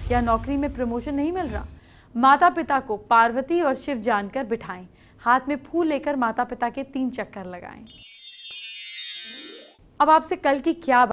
या नौकरी में प्रमोशन नहीं मिल रहा? माता पिता को पार्वती और शिव जानकर बिठाएं। हाथ में फूल लेकर माता पिता के 3 चक्कर लगाएं। अब आपसे कल की क्या